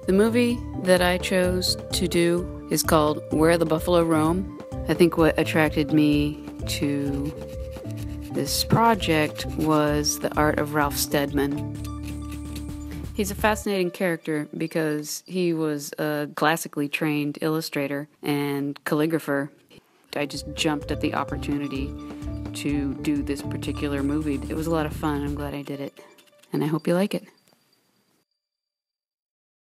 The movie that I chose to do is called Where the Buffalo Roam. I think what attracted me to this project was the art of Ralph Steadman. He's a fascinating character because he was a classically trained illustrator and calligrapher. I just jumped at the opportunity to do this particular movie. It was a lot of fun. I'm glad I did it. And I hope you like it.